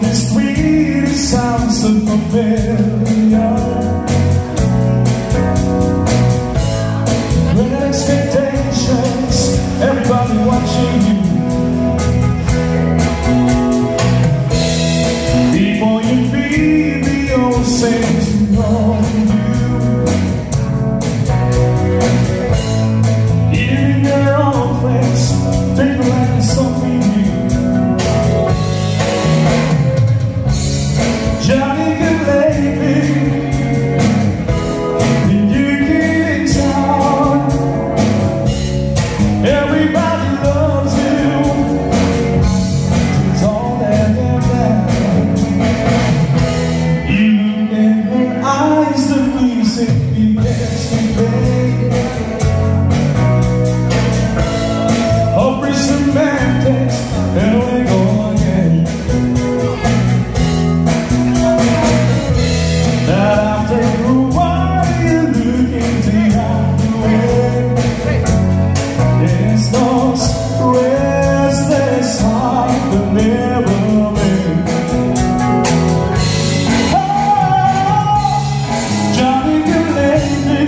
the street, it sounds so familiar. Great expectations, everybody watching you. Before you leave, the old saints know you. Here in your own place, take like something new. Johnny can lady, and you get in town. Everybody loves you. It's all that they have. You look in her eyes, the music begins to play. Hope is semantics, and we go again. That after a while you look into the way. There's no restless heart that never been. Oh, Johnny can lady,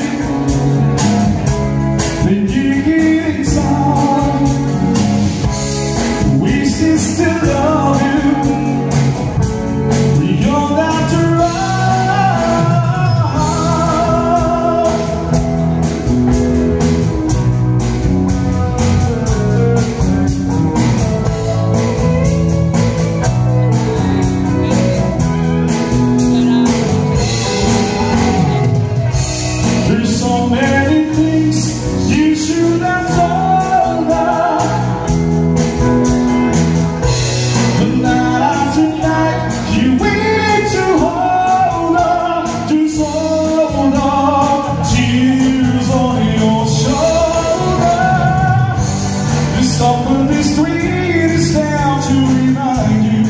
then you get inside. We still love you. We don't have to run. There's so many things you should have told her. But night after night, you waited to hold her, to hold her, tears on your shoulder. The stop of the street is down to remind you.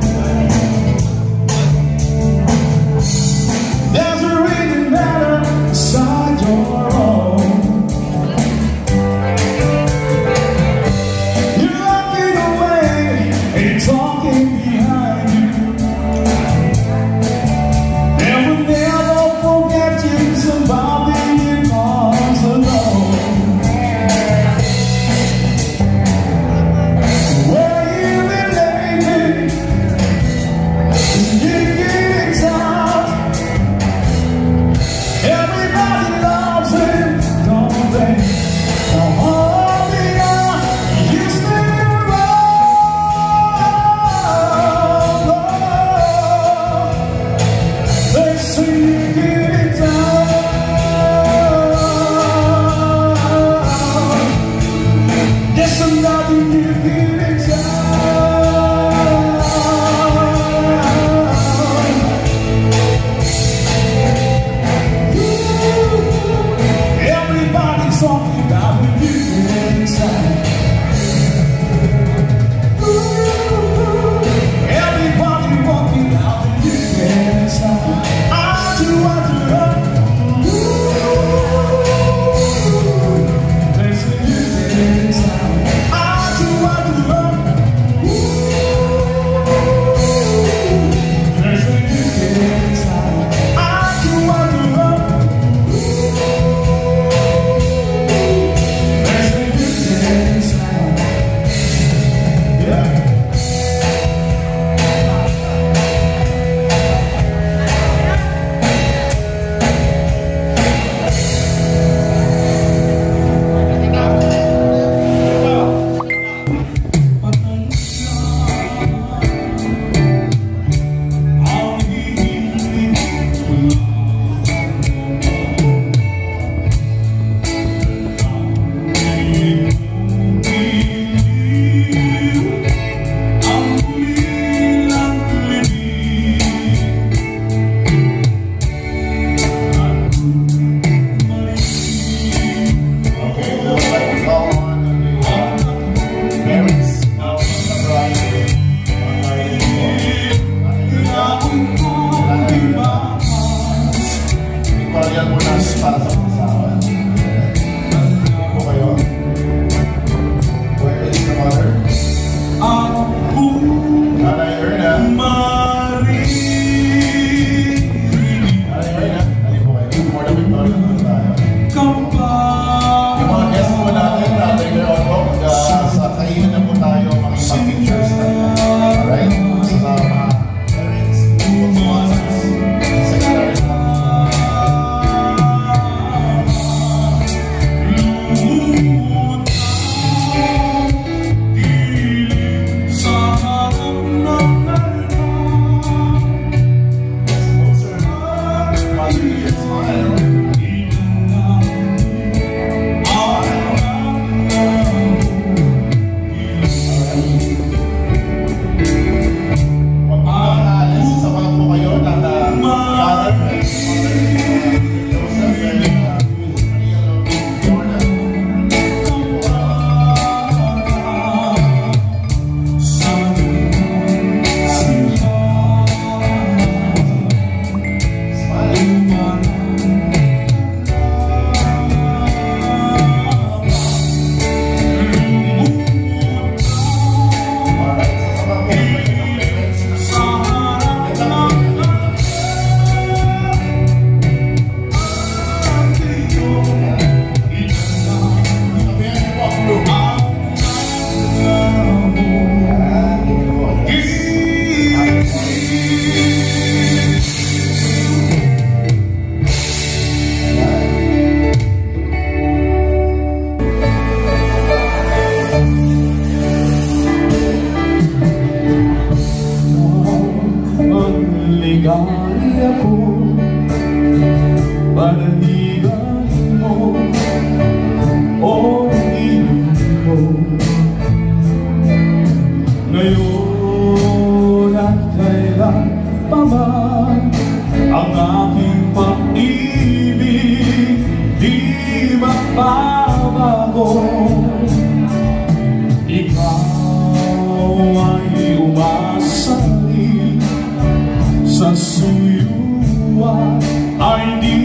There's a ringing matter inside your own. You're walking away and talking behind you. Never forget you, somebody in arms alone. Where you been lately? You get tired. Everybody loves it, don't they? Oh, yeah, you stay around. They say you get down. Guess I'm not in you getting down. Everybody's talking about when you get inside. Everybody walking out when you get inside. I do. There's when you get inside. I do. There's when you get inside. I do. There's when you get inside. Yeah. Where is the mother? Nanay Erna. Ligaya ko, panaligayin mo o ibig mo. Ngayon at kailan pa man ang aking pag-ibig di magbabago. Ikaw ay umasalig sa suyuan ay di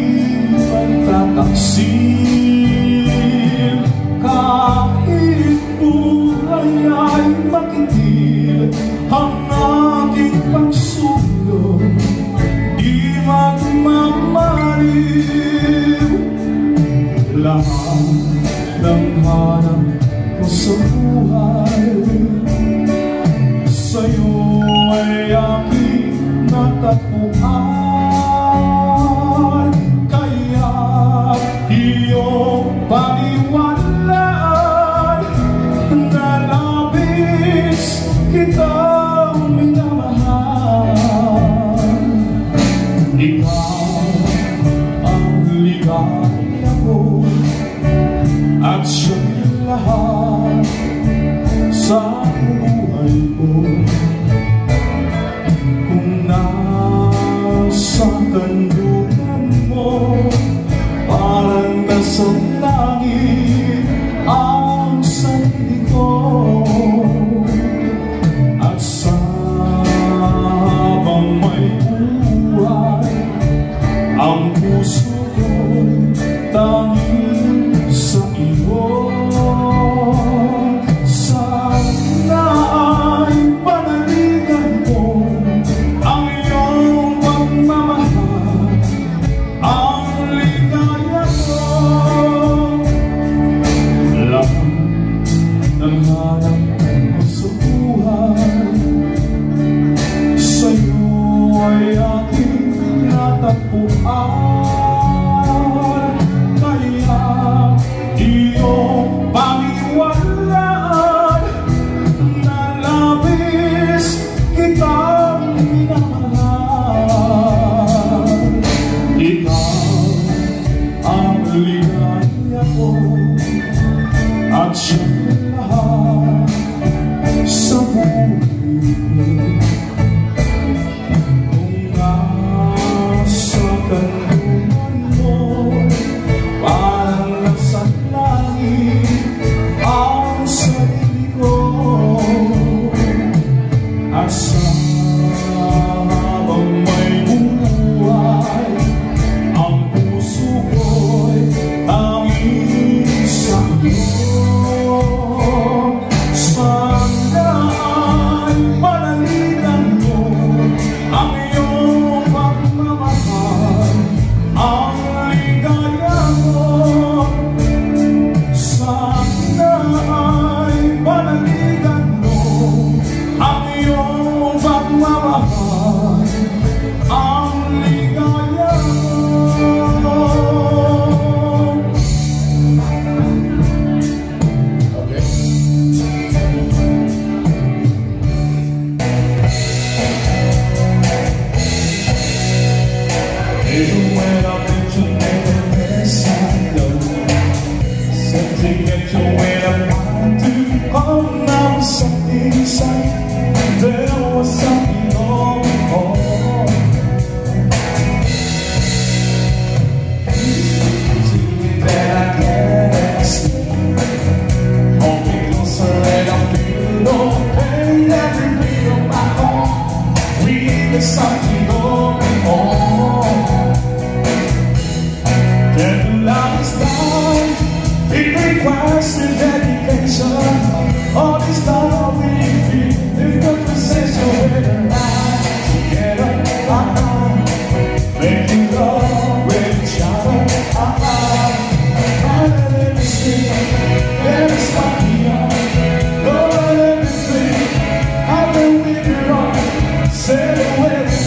magtataksil. Kahit buhay ay makitil, ang aking pagsulong di magmamaliw. Lahat ng hanap ko sa buhay sa'yo ay aking natagpuan. Kaya iyong paniwalaan na labis kitang minamahal. Ikaw ang ligaya ko at siya'y lahat sa buhay ko. Sa kandungan mo, parang nasa langit ang sarili ko. At sa habang may buhay, ang puso ko'y tanging sa iyo. Sana ay panaligan mo ang iyong pagmamahal, ang ligaya ko. Lahat ng hanap ko sa buhay sa'yo ay aking natagpuan. Kaya iyong paniwalaan na labis kitang minamahal. Ikaw ang ligaya ko at siya'y lahat sa buhay ko. Kung nasa kandungan mo, parang nasa langit ang sarili ko. At sa habang may buhay, ang puso ko'y tanging sa iyo. Sana ay panaligan mo ang iyong pagmamahal, ang ligaya mo. Sana ay panaligan mo ang iyong pagmamahal, ang ligaya mo. Okay. Even when I'm in Jamaica, yes I know something that you when I'm trying to hold now something inside. There was something going on. That I can't explain. Hold me closer and I feel no pain. Every beat of my heart, there's something going on. Then love is down. It requires a dedication. All this love we feel, if the possession with a lie together, making love with each other. Let me see, let me stop here. Lord, let me think, how can we be wrong? Say the way.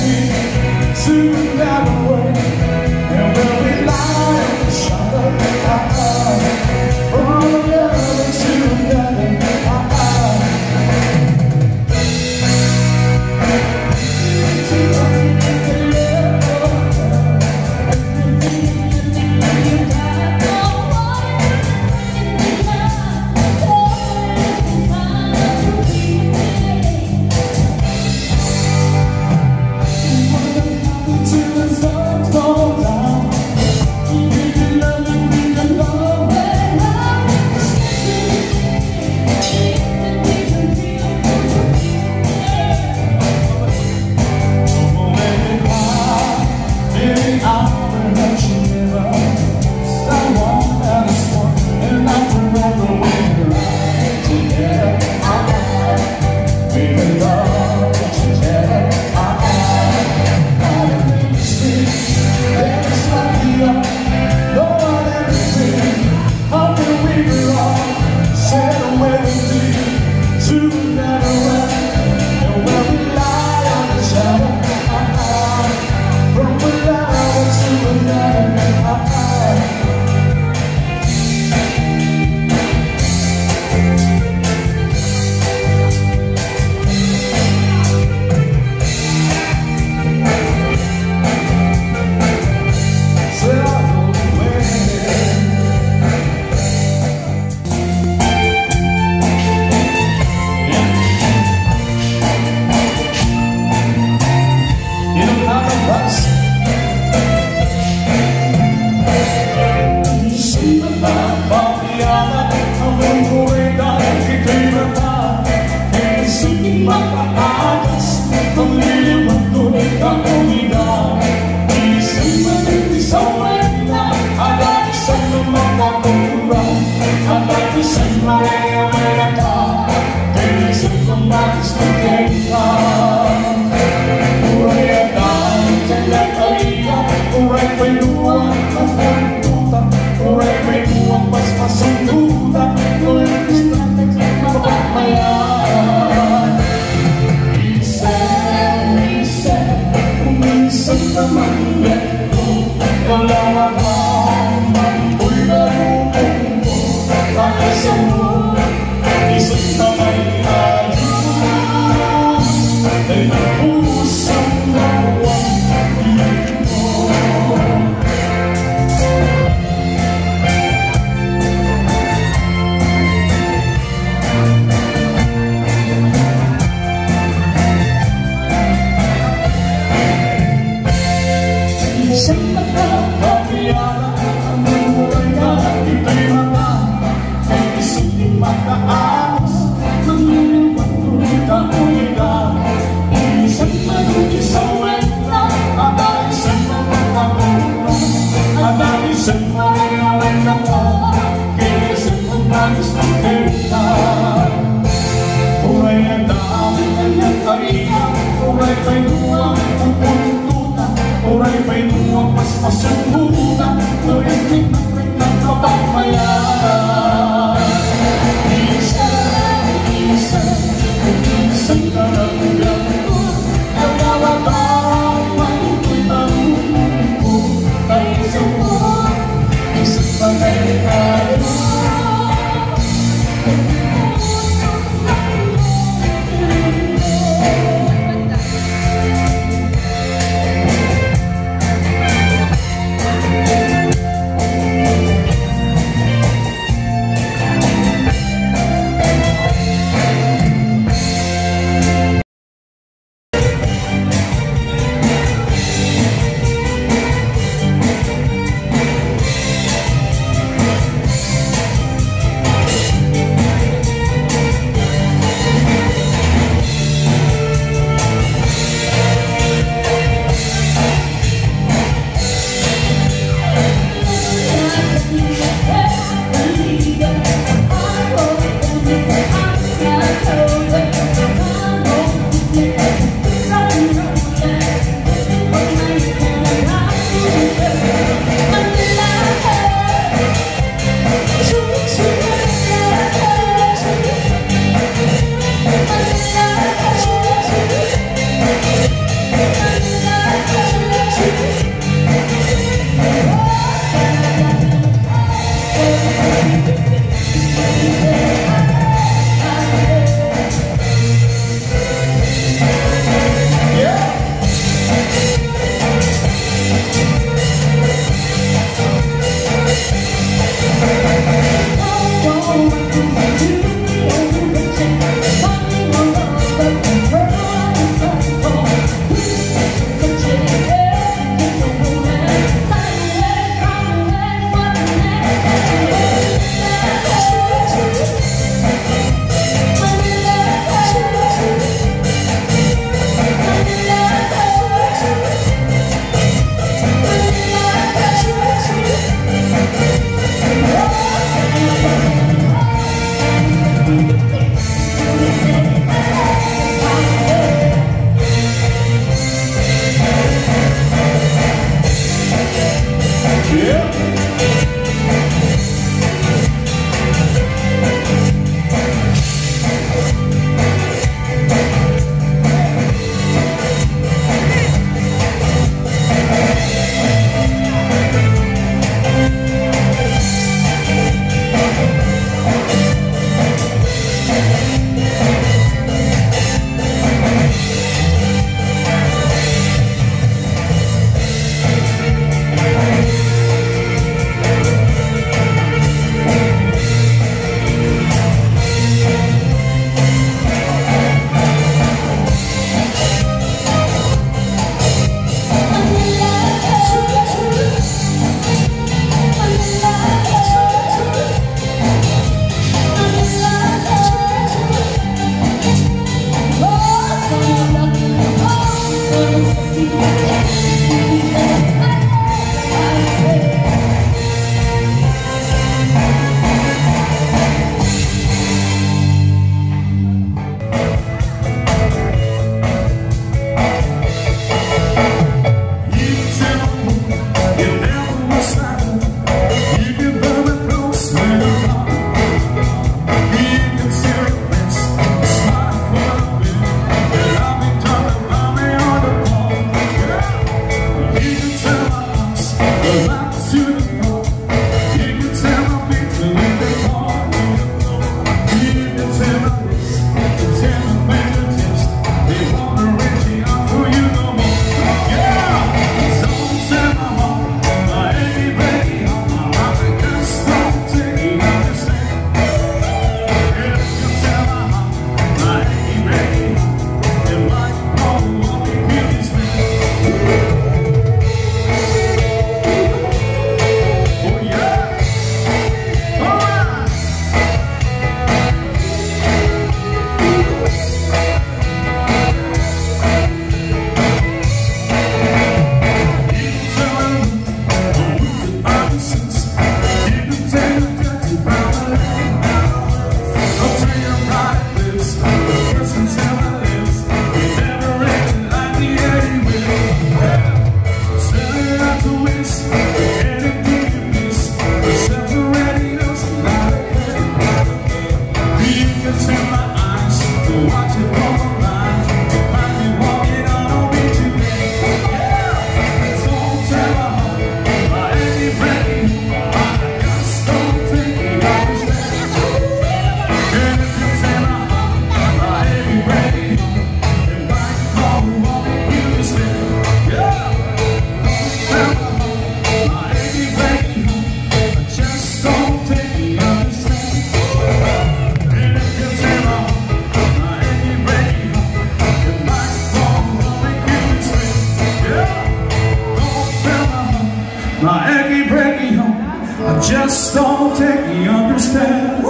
just don't take me, understand.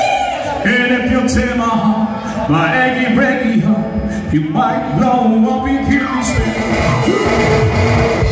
And if you tear my heart, my achy, breaky heart, you might blow up if you stand.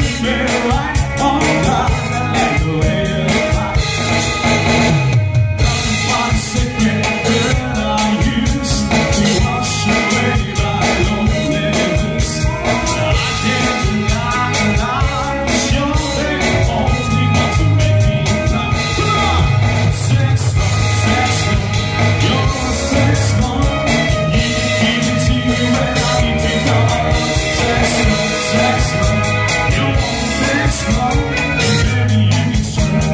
Sex love, you want sex love, baby you can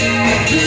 This